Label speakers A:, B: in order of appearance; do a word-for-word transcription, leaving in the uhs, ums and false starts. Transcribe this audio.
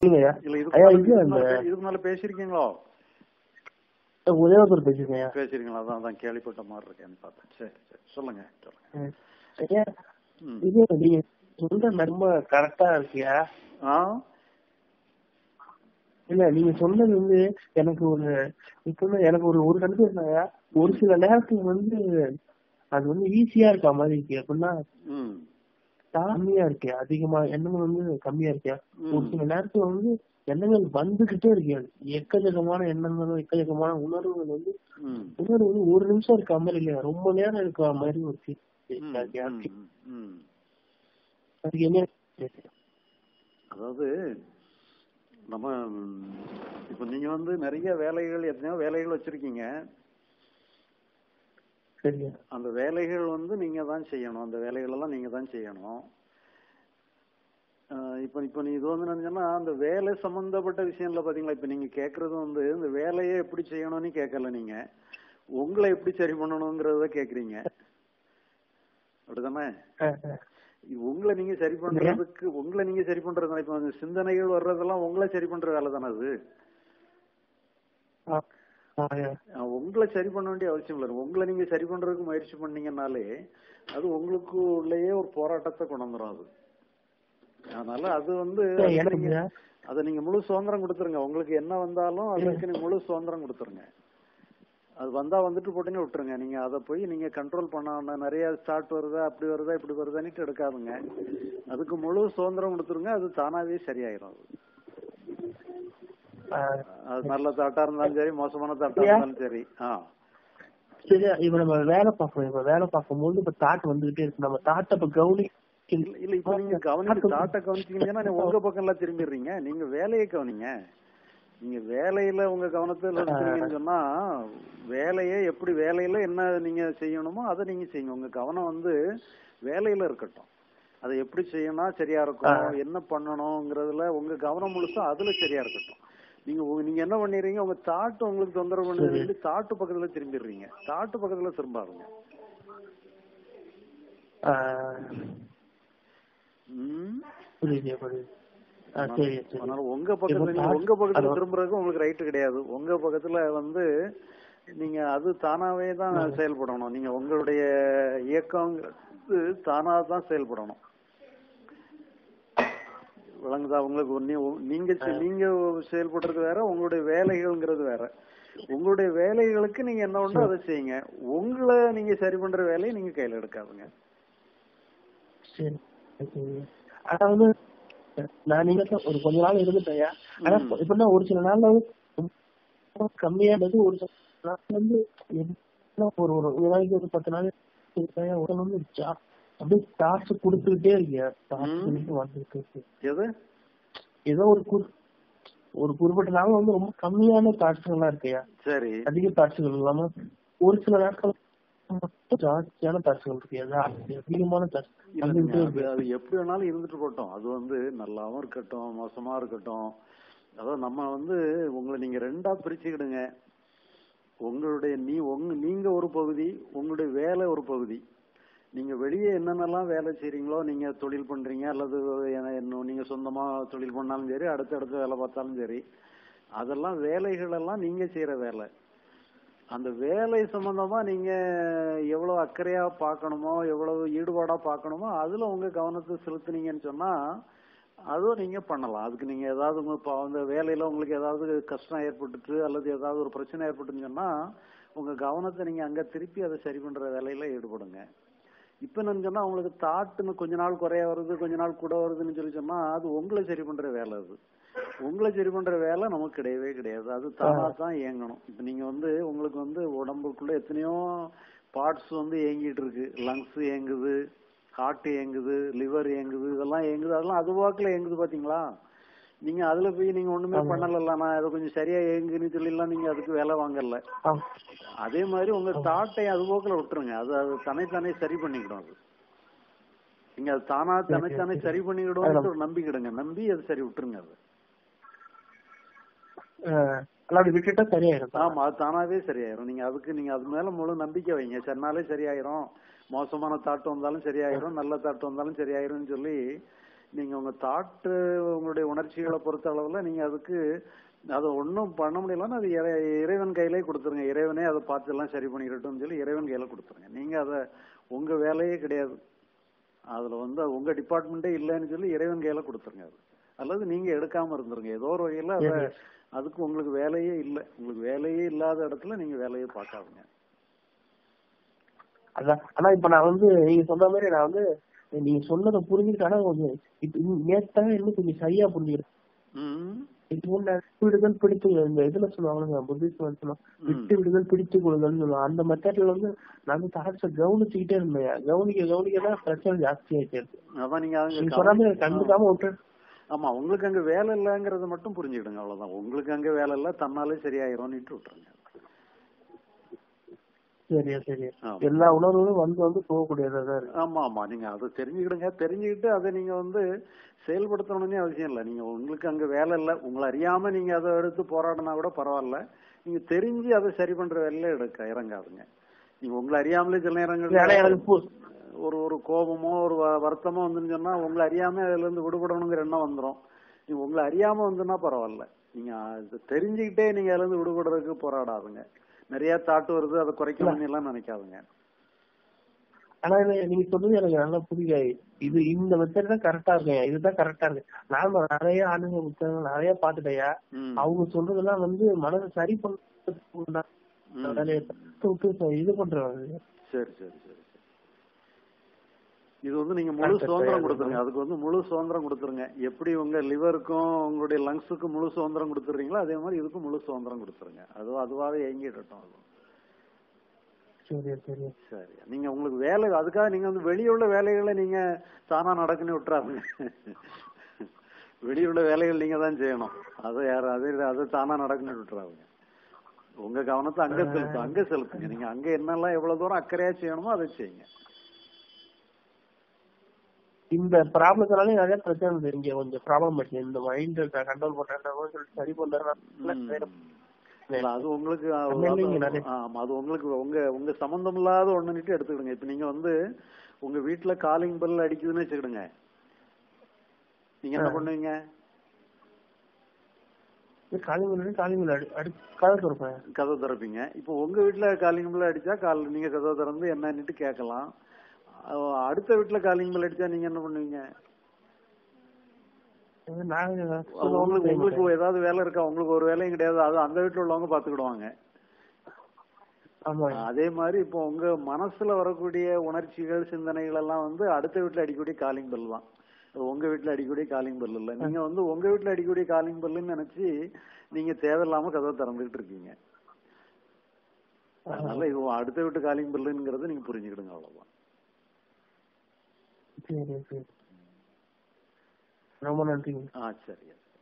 A: இல்ல இதுக்கு மேல பேசிருக்கீங்களோ?
B: ஒரே ஒருத்தர் பேசிருக்கேன்.
A: பேசிருக்கீங்களா? அதான் அதான் கேள்விப்பட்ட மாதிரி இருக்கேன்னு பார்த்தேன். சரி சரி சொல்லுங்க
B: சொல்லுங்க. இது நீங்க சொல்ற ரொம்ப கரெக்டா இருக்கியா? இல்ல நீங்க சொன்னது வந்து எனக்கு ஒரு இப்ப எனக்கு ஒரு ஒரு கருத்து இருந்தாங்க. ஒரு சில நேரத்துல வந்து அது வந்து ஈஸியா இருக்கா மாதிரி இருக்கு. அப்படின்னா கம்மியா இருக்கு, அதிகமா எண்ணங்கள் வந்து கம்மியா இருக்கியா? ஒரு சில நேரத்துல வந்து எண்ணங்கள் வந்துகிட்டே இருக்கு. எக்கச்சக்கமான எண்ணங்களும் எக்கச்சக்கமான உணர்வுகள் வந்து உணர்வு வந்து ஒரு நிமிஷம் இருக்க மாதிரி இல்லையா, ரொம்ப நேரம் இருக்க மாதிரி ஒரு அதுக்கு என்ன?
A: அதாவது நம்ம இப்ப நீங்க வந்து நிறைய வேலைகள் எத்தனையோ வேலைகள் வச்சிருக்கீங்க. அந்த வேலைகள் வந்து நீங்க தான் செய்யணும். அந்த வேலைகள் எல்லாம் நீங்க தான் செய்யணும். இப்ப இப்ப நீ இது வந்து நினைச்சோன்னா அந்த வேலை சம்பந்தப்பட்ட விஷயம்ல பாத்தீங்களா, இப்ப நீங்க கேக்குறது வந்து இந்த வேலையை எப்படி செய்யணும்னு கேட்கல, நீங்க உங்களை எப்படி சரி பண்ணணுங்கிறத கேக்குறீங்க. அப்படிதானே? உங்களை நீங்க சரி பண்றதுக்கு உங்களை நீங்க சரி பண்றது இப்ப சிந்தனைகள் வர்றதெல்லாம் உங்களை சரி பண்ற வேலை தானே அது. உங்களை சரி பண்ண வேண்டிய அவசியம் இல்லை. உங்களை நீங்க சரி பண்றதுக்கு முயற்சி பண்ணீங்கன்னாலே அது உங்களுக்கு உள்ளேயே ஒரு போராட்டத்தை கொண்டு வந்துடும் அது. அதனால அது வந்து அதை நீங்க முழு சுதந்திரம் கொடுத்துருங்க. உங்களுக்கு என்ன வந்தாலும் அதுக்கு நீங்க முழு சுதந்திரம் கொடுத்துருங்க. அது வந்தா வந்துட்டு போட்டுன்னு விட்டுருங்க. நீங்க அதை போய் நீங்க கண்ட்ரோல் பண்ண நிறைய ஸ்டார்ட் வருதா அப்படி வருதா இப்படி வருதான்னுட்டு எடுக்காதுங்க. அதுக்கு முழு சுதந்திரம் கொடுத்துருங்க. அது தானாவே சரியாயிரும். அது நல்ல தாட்டா இருந்தாலும் சரி, மோசமான தாட்டா இருந்தாலும் சரி. ஆஹ்
B: சரி, இப்ப நம்ம வேலை பார்க்கணும். இப்ப வேலை பார்க்கும் போது இப்ப தாட் வந்துகிட்டே இருக்கு. நம்ம தாட்டை இப்ப கவனி
A: இல்ல இப்ப நீங்க கவனிச்சு தாட்டை கவனிச்சீங்கன்னா உங்க பக்கம் எல்லாம் திரும்பிடுறீங்க. நீங்க வேலையை கவனிங்க. நீங்க வேலையில உங்க கவனத்தை எடுத்துறீங்கன்னு சொன்னா வேலையை எப்படி வேலையில என்ன நீங்க செய்யணுமோ அதை நீங்க செய்யுங்க. உங்க கவனம் வந்து வேலையில இருக்கட்டும். அதை எப்படி செய்யணும் சரியா இருக்கும், என்ன பண்ணணும்ங்கிறதுல உங்க கவனம் முழுசும் அதுல சரியா இருக்கட்டும். நீங்க நீங்க என்ன பண்ணிடுறீங்க, உங்க தாட்டு உங்களுக்கு தொந்தரவு பண்ணி தாட்டு பக்கத்துல திரும்பிடுறீங்க. தாட்டு பக்கத்துல திரும்பாருங்க. அதனால உங்க பக்கத்துல நீங்க உங்க பக்கத்துல திரும்புறதுக்கு உங்களுக்கு ரைட்டு கிடையாது. உங்க பக்கத்துல வந்து நீங்க அது தானாவே தான் செயல்படணும். நீங்க உங்களுடைய இயக்கம் தானா தான் செயல்படணும். விளங்குதா உங்களுக்கு? நீங்க நீங்க செயல்படுறது வேற, உங்களுடைய வேலைகள்ங்கிறது வேற. உங்களுடைய வேலைகளுக்கு நீங்க என்ன உண்டோ அதை செய்யுங்க. உங்களை நீங்க சரி பண்ற வேலையை நீங்க கையில எடுக்காதுங்க.
B: சரி, அதாவது நான் நீங்க ஒரு கொஞ்ச நாள் இருந்துட்டேன். ஆனா இப்ப ஒரு சில நாள்ல கம்மியானது, ஒரு சில நாள் வந்து ஒரு ஒரு நாளைக்கு ஒரு பத்து நாள் வந்துருச்சா அப்படியே டார்ச் கொடுத்துக்கிட்டே இருக்கேன். வந்துருக்கு ஏதோ ஒரு ஒரு குறிப்பிட்ட நாள் வந்து ரொம்ப கம்மியான தாட்சிகளா இருக்கையா, சரி அதிக தாட்சிகள் இல்லாம ஒரு சில நாட்கள் ஜாஸ்தியான தாட்சிகள் இருக்கையா, அதிகமான தாட்சிகள்.
A: அது எப்படி வேணாலும் இருந்துட்டு போட்டோம். அது வந்து நல்லாவும் இருக்கட்டும் மோசமா இருக்கட்டும். அதாவது நம்ம வந்து உங்களை நீங்க ரெண்டா பிரிச்சுக்கிடுங்க. உங்களுடைய நீ உங்க நீங்க ஒரு பகுதி, உங்களுடைய வேலை ஒரு பகுதி. நீங்க வெளியே என்னென்னலாம் வேலை செய்றீங்களோ, நீங்க தொழில் பண்றீங்க அல்லது நீங்க சொந்தமா தொழில் பண்ணாலும் சரி, அடுத்த அடுத்த வேலை பார்த்தாலும் சரி, அதெல்லாம் வேலைகள் எல்லாம் நீங்க செய்யற வேலை. அந்த வேலை சம்பந்தமா நீங்க எவ்வளவு அக்கறையா பார்க்கணுமோ, எவ்வளவு ஈடுபாடா பார்க்கணுமோ அதுல உங்க கவனத்தை செலுத்துனீங்கன்னு சொன்னா அதுவும் நீங்க பண்ணலாம். அதுக்கு நீங்க ஏதாவது உங்க அந்த வேலையில உங்களுக்கு ஏதாவது கஷ்டம் ஏற்பட்டுட்டு அல்லது ஏதாவது ஒரு பிரச்சனை ஏற்பட்டுன்னு சொன்னா உங்க கவனத்தை நீங்க அங்க திருப்பி அதை சரி பண்ற வேலையில ஈடுபடுங்க. இப்ப என்னன்னு சொன்னா உங்களுக்கு தாட்டுன்னு கொஞ்ச நாள் குறைய வருது, கொஞ்ச நாள் கூட வருதுன்னு சொல்லி சொன்னா அது உங்களை சரி பண்ற வேலை. அது உங்களை சரி பண்ற வேலை நமக்கு கிடையவே கிடையாது. அது தானா தான் இயங்கணும். இப்ப நீங்க வந்து உங்களுக்கு வந்து உடம்புக்குள்ள எத்தனையோ பார்ட்ஸ் வந்து இயங்கிட்டு இருக்கு. லங்ஸ் இயங்குது, ஹார்ட் இயங்குது, லிவர் இயங்குது, இதெல்லாம் இயங்குது. அதெல்லாம் அது வாக்குல இயங்குது பாத்தீங்களா? நீங்க அதுல போய் நீங்க ஒண்ணுமே பண்ணல, நான் அதை கொஞ்சம் சரியா இயங்குன்னு சொல்லிலாம் நீங்க அதுக்கு வேலை வாங்கல. அதே மாதிரி உங்க தாட்டை அது போக்குல விட்டுருங்க. அது அது தன்னைத்தானே சரி பண்ணிக்கிடும். அது நீங்க அது தானா தன்னைத்தானே சரி பண்ணிக்கிடும் ஒரு நம்பிக்கிடுங்க. நம்பி அது சரி விட்டுருங்க. அது
B: விட்டுட்டா சரியாயிரும்.
A: ஆமா, அது தானாவே சரியாயிரும். நீங்க அதுக்கு நீங்க அது மேல முழு நம்பிக்கை வைங்க. சரினாலே சரியாயிரும், மோசமான தாட்டு வந்தாலும் சரியாயிரும், நல்ல தாட்டு வந்தாலும் சரியாயிரும்னு சொல்லி நீங்க உங்க தாட்டு உங்களுடைய உணர்ச்சிகளை பொறுத்த அளவுல நீங்க அதுக்கு அதை ஒன்றும் பண்ண முடியலன்னா அது இறை இறைவன் கையிலே கொடுத்துருங்க. இறைவனே அதை பார்த்து எல்லாம் சரி பண்ணிடட்டும்னு சொல்லி இறைவன் கையில கொடுத்துருங்க. நீங்க அதை உங்க வேலையே கிடையாது, அதுல வந்து உங்க டிபார்ட்மெண்ட்டே இல்லைன்னு சொல்லி இறைவன் கையில கொடுத்துருங்க. அது அல்லது நீங்க எடுக்காம இருந்துருங்க. ஏதோ ஒரு வகையில அதை அதுக்கு உங்களுக்கு வேலையே இல்லை. உங்களுக்கு வேலையே இல்லாத இடத்துல நீங்க வேலையே பார்க்காதுங்க.
B: அதான். ஆனா இப்ப நான் வந்து நீங்க சொன்ன மாதிரி நான் வந்து நீங்க சொன்னதை புரிஞ்சுக்கிட்டானா கொஞ்சம் நேத்தாக இன்னும் கொஞ்சம் சரியா புரிஞ்சுக்கிறேன். விடுதல் பிடித்து இந்த இதுல சொல்லுவாங்க புத்திசம் சொல்லுவாங்க விட்டு விடுதல் பிடித்து கொள்ளுதல் சொல்லுவாங்க. அந்த மெத்தட்ல வந்து நான் தாட்ஸ கவனிச்சுக்கிட்டே இருந்தேன். கவனிக்க கவனிக்கதான் பிரச்சனை ஜாஸ்தி ஆயிட்டே இருக்கு.
A: அதான் நீங்க
B: சொல்லாம கண்டுக்காம விட்டு.
A: ஆமா, உங்களுக்கு அங்க வேலை இல்லைங்கிறத மட்டும் புரிஞ்சுக்கிடுங்க, அவ்வளவுதான். உங்களுக்கு அங்க வேலை இல்ல, தன்னாலே சரியாயிரும் விட்டுருங்க.
B: சரியா சரியா எல்லா உணர்வுகளும் வந்து வந்து போகக்கூடியதா இருக்கு.
A: ஆமா ஆமா, நீங்க அதை தெரிஞ்சுக்கிடுங்க. தெரிஞ்சுக்கிட்டு அதை நீங்க வந்து செயல்படுத்தணும்னே அவசியம் இல்லை. நீங்க உங்களுக்கு அங்க வேலை இல்லை, உங்களை அறியாம நீங்க அதை எடுத்து போராடினா கூட பரவாயில்ல. நீங்க தெரிஞ்சு அதை சரி பண்ற வேலையில எடுக்க இறங்காதுங்க. நீங்க உங்களை அறியாமலே சில நேரங்கள் ஒரு ஒரு கோபமோ ஒரு வருத்தமோ வந்துன்னு சொன்னா உங்களை அறியாம அதுல இருந்து விடுபடணுங்கிற எண்ணம் வந்துடும். நீங்க உங்களை அறியாம வந்துன்னா பரவாயில்ல. நீங்க தெரிஞ்சுக்கிட்டே நீங்க அதுல இருந்து விடுபடுறதுக்கு போராடாதுங்க. நிறைய தாட்டு வருது, அதை குறைக்கணும்னு எல்லாம் நினைக்காதுங்க.
B: ஆனா நீங்க சொல்றது எனக்கு நல்லா புரியாது. இது இந்த மெத்தட் தான் கரெக்டா இருக்கேன், இதுதான் கரெக்டா இருக்கு. நான் நிறைய ஆளுங்க புத்தகங்கள் நிறைய பாத்துட்டேயா, அவங்க சொல்றதெல்லாம் வந்து மனதை சரி பண்ண இது பண்றாங்க.
A: சரி சரி சரி, இது வந்து நீங்க முழு சுதந்திரம் கொடுத்துருங்க. அதுக்கு வந்து முழு சுதந்திரம் கொடுத்துருங்க. எப்படி உங்க லிவருக்கும் உங்களுடைய லங்ஸுக்கும் முழு சுதந்திரம் கொடுத்துறீங்களோ அதே மாதிரி இதுக்கும் முழு சுதந்திரம் கொடுத்துருங்க. அதுவும் அதுவாக இயங்கிடட்டும். அது
B: சரி சரி
A: சரி. நீங்க உங்களுக்கு வேலை அதுக்காக நீங்க வந்து வெளியுள்ள வேலைகளை நீங்க தானா நடக்குன்னு விட்டுறாங்க. வெளியுள்ள வேலைகள் நீங்க தான் செய்யணும். அதை யாரு அது அதை தானா நடக்குன்னு விட்டுறாங்க. உங்க கவனத்தை அங்க செலுத்தும், அங்க செலுத்துங்க. நீங்க அங்க என்னெல்லாம் எவ்வளவு தூரம் அக்கறையா செய்யணுமோ அதை செய்யுங்க.
B: இந்த ப்ராப்ளத்தினாலே நிறைய பிரச்சனை இங்க கொஞ்சம் ப்ராப்ளம் ஆச்சு. இந்த மைண்ட் கண்ட்ரோல் பண்றேன் சரி பண்றேன்.
A: அது உங்களுக்கு அது உங்களுக்கு உங்க உங்க சம்பந்தம் இல்லாத ஒண்ணுன்னுட்டு எடுத்துக்கிடுங்க. இப்ப நீங்க வந்து உங்க வீட்டுல காலிங் பெல் அடிக்குதுன்னு வச்சுக்கிடுங்க, நீங்க என்ன பண்ணுவீங்க? கதை திறப்பீங்க. இப்போ உங்க வீட்டுல காலிங் பெல் அடிச்சா கால் நீங்க கதை திறந்து என்னன்னுட்டு கேட்கலாம். அடுத்த வீட்டுல காலிங் பெல் அடிச்சா நீங்க என்ன பண்ணுவீங்க? உங்களுக்கு ஏதாவது வேலை இருக்கா? உங்களுக்கு ஒரு வேலையும் கிடையாது, அது அந்த வீட்டுல உள்ளவங்க பாத்துக்கிடுவாங்க. அதே மாதிரி இப்போ உங்க மனசுல வரக்கூடிய உணர்ச்சிகள் சிந்தனைகள் எல்லாம் வந்து அடுத்த வீட்டுல அடிக்கக்கூடிய காலிங் பெல் தான். உங்க வீட்டுல அடிக்கக்கூடிய காலிங் பெல் இல்ல. நீங்க வந்து உங்க வீட்டுல அடிக்கக்கூடிய காலிங் பெல்லுன்னு நினைச்சு நீங்க தேவையில்லாம கதை திறந்துகிட்டு இருக்கீங்க. அதனால இது அடுத்த வீட்டு காலிங் பெல்லுங்கிறத நீங்க புரிஞ்சுக்கிடுங்க, அவ்வளவுதான்.
B: ரொம்ப நன்றி.
A: ஆ சரி.